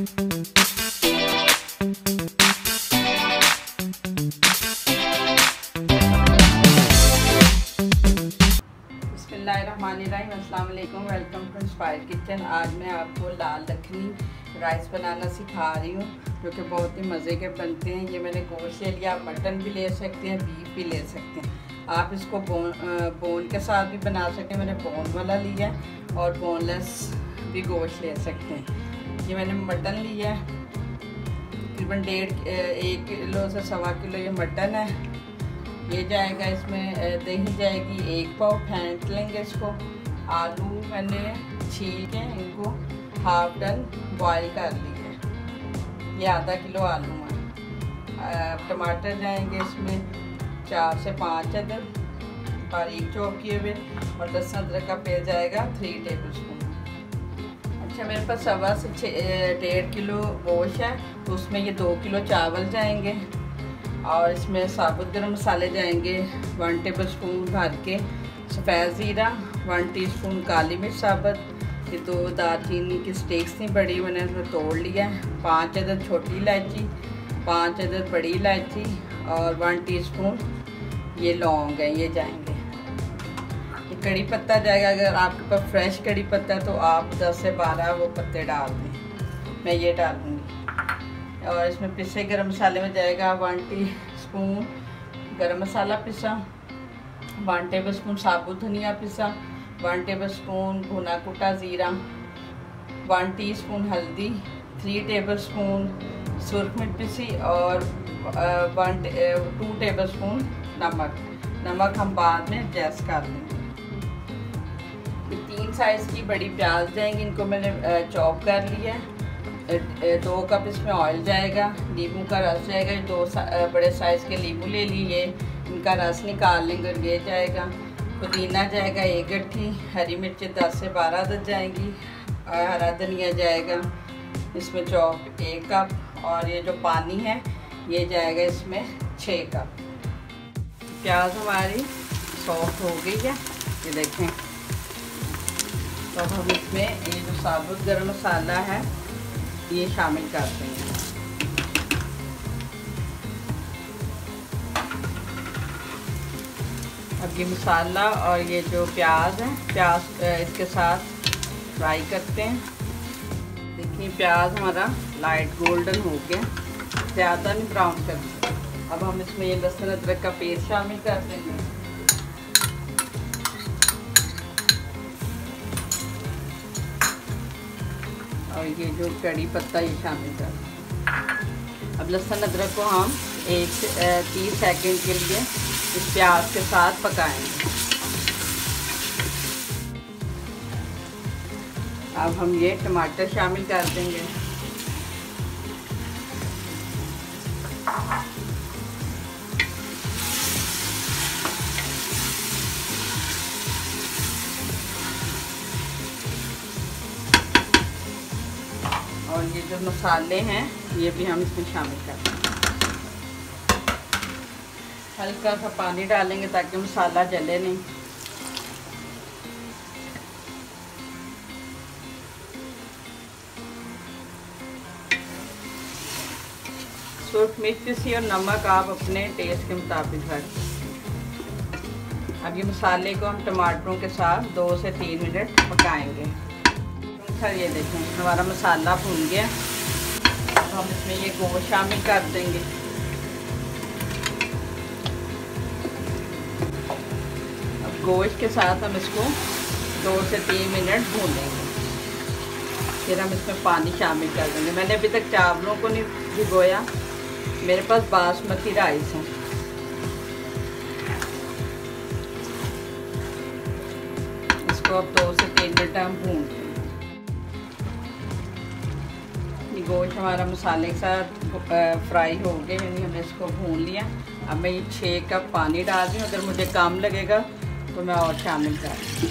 बिस्मिल्लाहिर्रहमानिर्रहीम, अस्सलाम वालेकुम। Welcome to Inspire Kitchen. आज मैं आपको लाल यखनी राइस बनाना सिखा रही हूँ, जो कि बहुत ही मज़े के बनते हैं। ये मैंने गोश्त ले लिया, आप मटन भी ले सकते हैं, बीफ भी ले सकते हैं। आप इसको बोन के साथ भी बना सकते हैं। मैंने बोन वाला लिया है और बोनलेस भी गोश्त ले सकते हैं। ये मैंने मटन लिया है, तकरीबन 1 किलो से 1.25 किलो ये मटन है। ये जाएगा, इसमें दही जाएगी 1 पाव, फेंट लेंगे इसको। आलू मैंने छील के इनको हाफ डन बॉयल कर लिए, ये ½ किलो आलू है। टमाटर जाएंगे इसमें 4 से 5 अदद बारीक चॉप किए हुए, और लहसुन अदरक का पेस्ट जाएगा 3 टेबलस्पून। अच्छा, मेरे पास 1.25 से 1.5 किलो गोश्त है, तो उसमें ये 2 किलो चावल जाएंगे। और इसमें साबुत गरम मसाले जाएंगे 1 टेबलस्पून भर के, सफ़ेद ज़ीरा 1 टीस्पून, काली मिर्च साबुत, ये 2 दालचीनी की स्टिक्स थी बड़ी, मैंने उसमें तोड़ लिया। 5 अदद छोटी इलायची, 5 अदद बड़ी इलायची, और 1 टीस्पून ये लौंग है, ये जाएंगे। ये कड़ी पत्ता जाएगा, अगर आपके पास फ्रेश कड़ी पत्ता है तो आप 10 से 12 वो पत्ते डाल दें, मैं ये डालूँगी। और इसमें पिसे गरम मसाले में जाएगा 1 टीस्पून गरम मसाला पिसा, 1 टेबलस्पून साबुत धनिया पिसा, 1 टेबलस्पून भुना कुटा ज़ीरा, 1 टीस्पून हल्दी, 3 टेबलस्पून सुरख मिर्च पिसी, और 2 टेबलस्पून नमक हम बाद में एडजस्ट कर लेंगे। 3 साइज़ की बड़ी प्याज जाएंगी, इनको मैंने चॉप कर लिया है। 2 कप इसमें ऑयल जाएगा, नींबू का रस जाएगा, 2 बड़े साइज़ के नींबू ले लिए, इनका रस निकाल लेंगे। और ये जाएगा पुदीना जाएगा 1 गट्ठी, हरी मिर्चें 10 से 12 अदद जाएंगी, और हरा धनिया जाएगा इसमें चॉप 1 कप, और ये जो पानी है ये जाएगा इसमें 6 कप। प्याज हमारी सॉफ्ट हो गई है, ये देखें। तो हम इसमें ये जो साबुत गरम मसाला है ये शामिल करते हैं। अब ये मसाला और ये जो प्याज है, प्याज इसके साथ फ्राई करते हैं। देखिए प्याज हमारा लाइट गोल्डन हो गया, ज़्यादा नहीं ब्राउन कर दिया। अब हम इसमें ये लहसुन अदरक का पेस्ट शामिल कर देंगे। और ये जो कड़ी पत्ता ये शामिल कर। अब लहसुन अदरक को हम 1 से 30 सेकंड के लिए इस प्याज के साथ पकाएंगे। अब हम ये टमाटर शामिल कर देंगे। और ये जो मसाले हैं ये भी हम इसमें शामिल कर देंगे। हल्का सा पानी डालेंगे ताकि मसाला जले नहीं। सूरख मिर्च पिसी और नमक आप अपने टेस्ट के मुताबिक रखें। अब ये मसाले को हम टमाटरों के साथ 2 से 3 मिनट पकाएंगे। सर ये देखें हमारा मसाला भून गया। अब हम इसमें ये गोश्त शामिल कर देंगे। अब गोश्त के साथ हम इसको 2 से 3 मिनट भूनेंगे, फिर हम इसमें पानी शामिल कर देंगे। मैंने अभी तक चावलों को नहीं भिगोया, मेरे पास बासमती राइस है। इसको अब 2 से 3 मिनट हम भून। गोश्त हमारा मसाले के साथ फ्राई हो गए, यानी हमने इसको भून लिया। अब मैं ये 6 कप पानी डाल रही हूँ, अगर मुझे कम लगेगा तो मैं और शामिल कर दूँ।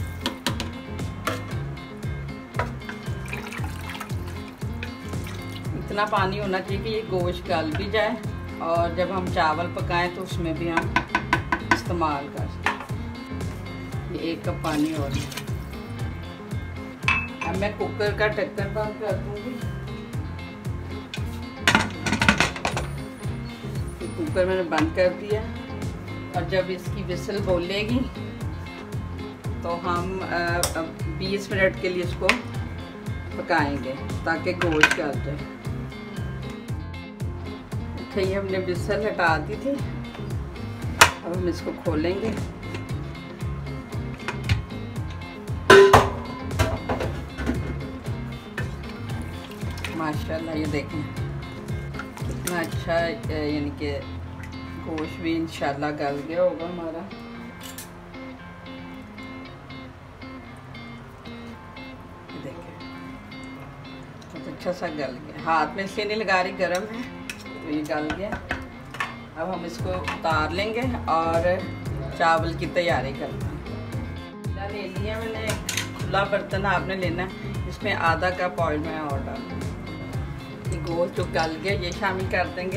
इतना पानी होना चाहिए कि ये गोश्त गल भी जाए, और जब हम चावल पकाएं तो उसमें भी हम इस्तेमाल कर सकें। ये 1 कप पानी और। अब मैं कुकर का ढक्कन बंद कर दूँगी। कुकर मैंने बंद कर दिया और जब इसकी विसल बोलेगी तो हम 20 मिनट के लिए इसको पकाएंगे ताकि गोश्त गल जाए। ये हमने विसल हटा दी थी, अब हम इसको खोलेंगे। माशाल्लाह ये देखें कितना अच्छा, यानी कि गोश्त भी इंशाल्लाह गल गया होगा हमारा। देखें बहुत अच्छा सा गल गया, हाथ में इसलिए नहीं लगा रही, गर्म है तो ये गल गया। अब हम इसको उतार लेंगे और चावल की तैयारी करते हैं। ले लिया मैंने, खुला बर्तन आपने लेना, इसमें आधा कप ऑयल मैं और डालूँगी। गोश्त जो गल गया ये शामिल कर देंगे,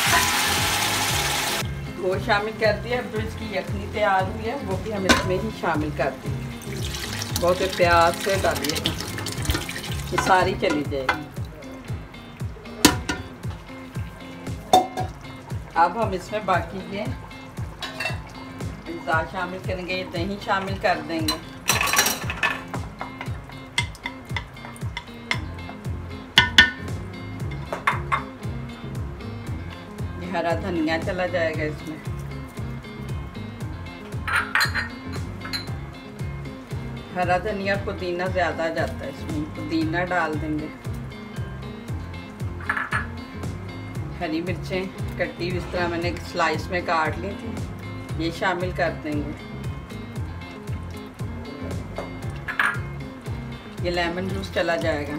गोश्त शामिल कर दिया। जो इसकी यखनी तैयार हुई है वो भी हम इसमें ही शामिल कर देंगे। बहुत प्यार से डालिए, ये सारी चली जाएगी। अब हम इसमें बाकी के अज़्ज़ा शामिल करेंगे, ये दही शामिल कर देंगे। ये हरा धनिया चला जाएगा इसमें, हरा धनिया पुदीना ज़्यादा जाता है इसमें, पुदीना डाल देंगे। हरी मिर्चें कटी इस तरह मैंने स्लाइस में काट ली थी, ये शामिल कर देंगे। ये लेमन जूस चला जाएगा,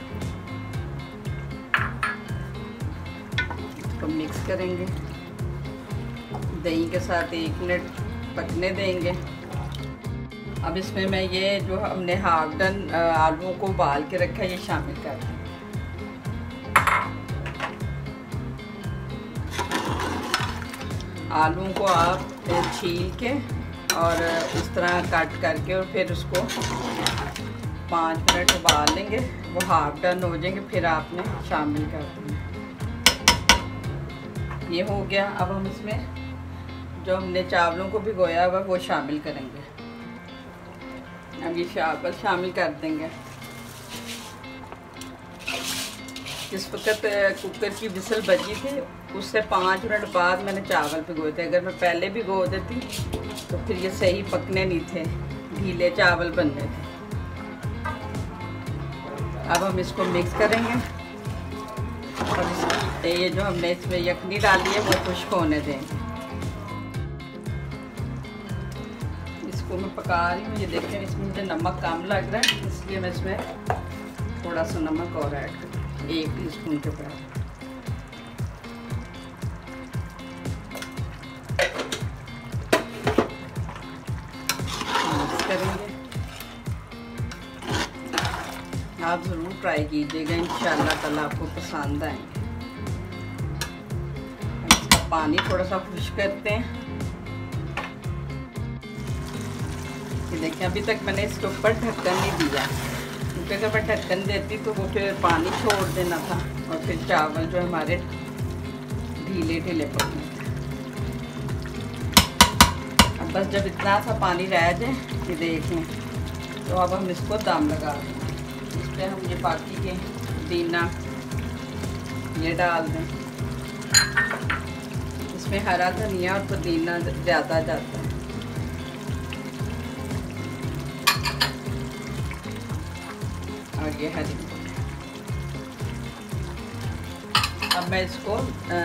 इसको मिक्स करेंगे, दही के साथ 1 मिनट पकने देंगे। अब इसमें मैं ये जो हमने हाफ डन आलूओं को उबाल के रखा है ये शामिल कर देंगे। आलूओं को आप छील के और इस तरह कट करके और फिर उसको 5 मिनट उबाल लेंगे, वो हाफ डन हो जाएंगे, फिर आपने शामिल कर देंगे। ये हो गया। अब हम इसमें जो हमने चावलों को भिगोया हुआ वो शामिल करेंगे। अब ये चावल शामिल कर देंगे। जिस वक्त कुकर की विसल बजी थी उससे 5 मिनट बाद मैंने चावल भिगोए थे। अगर मैं पहले भिगो देती तो फिर ये सही पकने नहीं थे, ढीले चावल बनने थे। अब हम इसको मिक्स करेंगे और ये जो हमने इसमें यखनी डाली है वो खुश्क होने देंगे। इसको मैं पका रही हूँ, ये देखें इसमें मुझे नमक कम लग रहा है, इसलिए मैं इसमें थोड़ा सा नमक और ऐड करूँ, 1 टीस्पून के बराबर। मिक्स करेंगे। आप ज़रूर ट्राई कीजिएगा, इंशाल्लाह ताला आपको पसंद आएंगे। इसका पानी थोड़ा सा खुश्क करते हैं। ये देखिए अभी तक मैंने इसके ऊपर ढक्कन नहीं दिया, क्योंकि अगर मैं ढक्कन देती तो वो फिर पानी छोड़ देना था और फिर चावल जो हमारे ढीले ढीले पकने थे। अब बस जब इतना सा पानी रह जाए कि देख लें तो अब हम इसको दम लगा दें। इस पर हम ये बाकी के पुदीना ये डाल दें। इसमें हरा धनिया और पुदीना ज़्यादा जाता है। और ये हरी। अब मैं इसको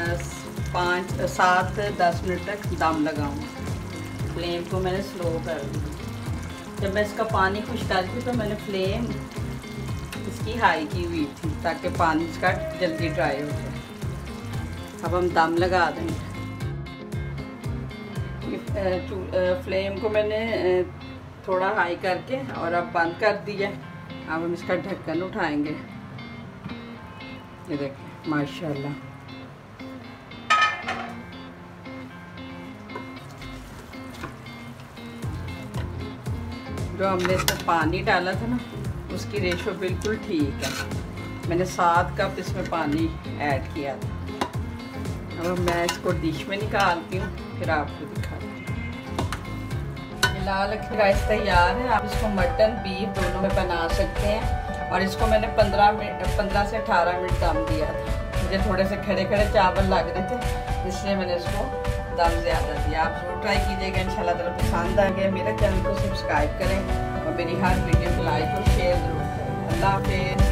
7-10 मिनट तक दम लगाऊंगी। फ्लेम को मैंने स्लो कर दी। जब मैं इसका पानी खुश्क कर दी तो मैंने फ्लेम इसकी हाई की हुई थी ताकि पानी इसका जल्दी ड्राई हो जाए। अब हम दम लगा देंगे। फ्लेम को मैंने थोड़ा हाई करके और अब बंद कर दिया। अब हम इसका ढक्कन उठाएंगे। ये देखिए माशाल्लाह जो हमने इसमें पानी डाला था ना उसकी रेशो बिल्कुल ठीक है। मैंने 7 कप इसमें पानी ऐड किया था। अब मैं इसको डिश में निकालती हूँ, फिर आपको दिखाती हूँ। ये लाल लखनी राइस तैयार है। आप इसको मटन बीफ दोनों में बना सकते हैं। और इसको मैंने 15 से 18 मिनट दम दिया था। मुझे थोड़े से खड़े खड़े चावल लग रहे थे, इसलिए मैंने इसको दम ज़्यादा दिया। आप जरूर ट्राई कीजिएगा, इंशाल्लाह ताला पसंद आ गया। मेरे चैनल को सब्सक्राइब करें और मेरी हर वीडियो को लाइक और शेयर जरूर करें। अल्लाह हाफिज़।